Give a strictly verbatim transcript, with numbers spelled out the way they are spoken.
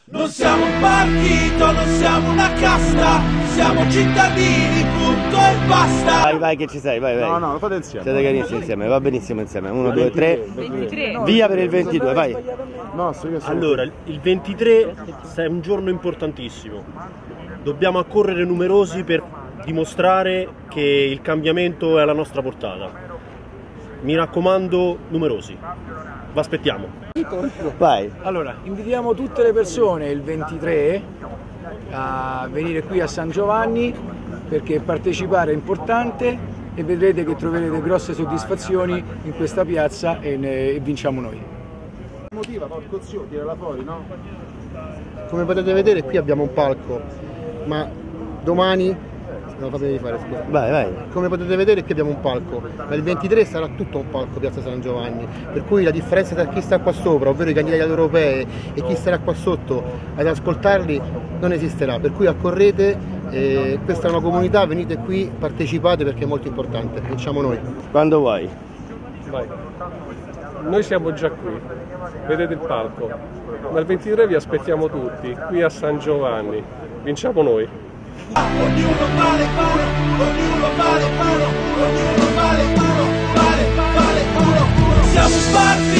Non siamo un partito, non siamo una casta, siamo cittadini, punto e basta. Vai, vai che ci sei, vai, vai. No, no, lo fate insieme. Siete carissimi insieme, va benissimo insieme. uno, due, tre. ventitré. Via per il ventidue, vai. No, so io sono... Allora, il ventitré è un giorno importantissimo. Dobbiamo accorrere numerosi per dimostrare che il cambiamento è alla nostra portata. Mi raccomando, numerosi. Vi aspettiamo. Vai. Allora, invitiamo tutte le persone il ventitré a venire qui a San Giovanni perché partecipare è importante e vedrete che troverete grosse soddisfazioni in questa piazza e, ne, e vinciamo noi. Motiva, porco zio, tirala fuori, no? Come potete vedere qui abbiamo un palco, ma domani... No, fatemi fare, scusa. Vai, vai. Come potete vedere qui abbiamo un palco, ma il ventitré sarà tutto un palco Piazza San Giovanni, per cui la differenza tra chi sta qua sopra, ovvero i candidati alle europee, e chi starà qua sotto ad ascoltarli non esisterà, per cui accorrete, eh, questa è una comunità, venite qui, partecipate perché è molto importante, vinciamo noi. Quando vuoi. Vai. Noi siamo già qui, vedete il palco, ma il ventitré vi aspettiamo tutti, qui a San Giovanni, vinciamo noi. Ognuno vale palo, ognuno vale palo, ognuno vale palo, vale, vale palo. Siamo un partito.